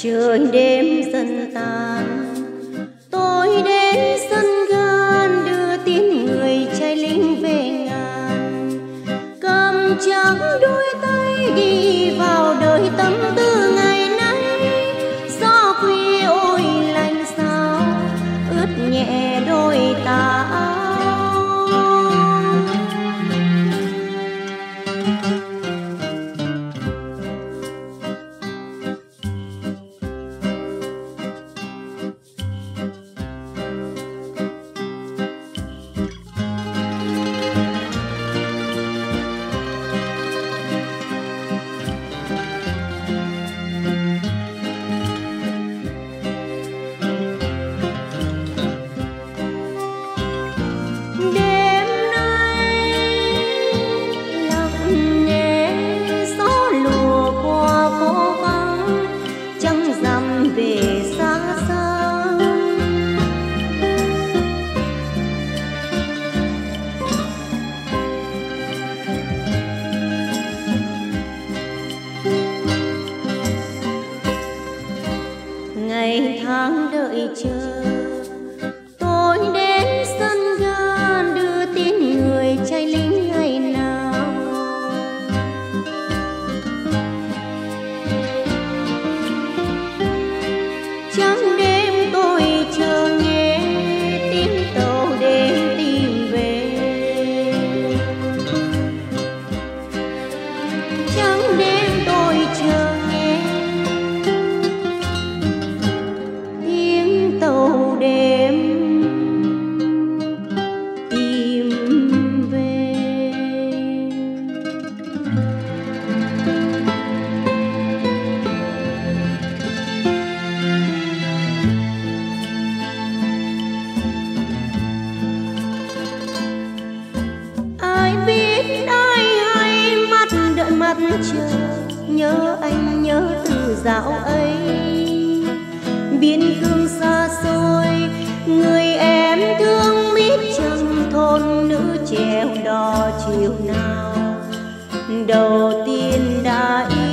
Trời đêm dần tàn, tôi đến sân gan đưa tin người trai lính về ngàn, cầm trắng đôi tay ghi vào đời tâm tư ngày nay. Gió khuya ôi lạnh sao ướt nhẹ đôi tà áo. Ngày tháng đợi chờ, tôi đến sân gan đưa tin người trai lính ngày nào. Trắng đêm tôi chờ nghe tiếng tàu đến tìm về. Trắng đêm tôi chờ nghe tàu đêm tìm về. Ai biết ai hay mắt đợi mắt chờ, nhớ anh nhớ từ dạo ấy. Biên cương xa xôi, người em thương mít trăng thôn nữ trèo đò chiều nào đầu tiên đã yêu.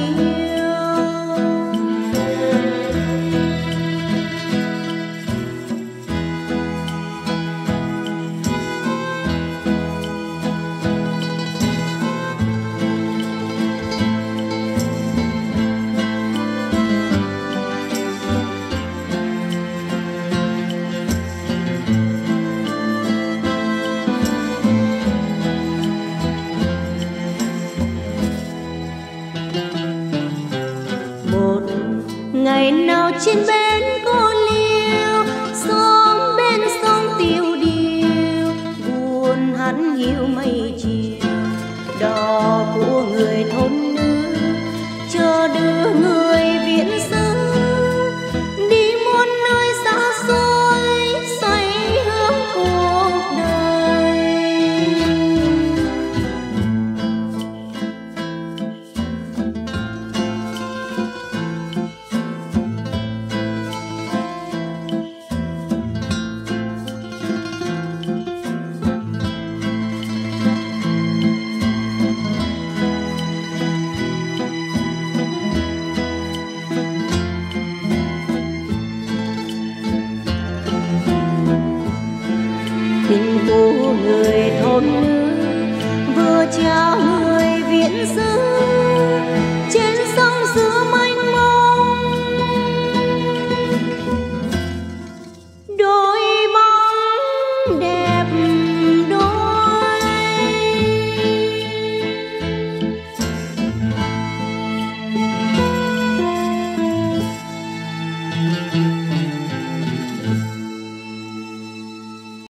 Ngày nào trên bên cô liêu, xóm bên sông tiêu điều, buồn hắn hiu mây chiều, đò của người thôn nữ chờ đưa người viễn xứ đi muôn nơi xa xôi, xoay hướng cuộc đời. Tình của người thôn nữ vừa trao người viễn xứ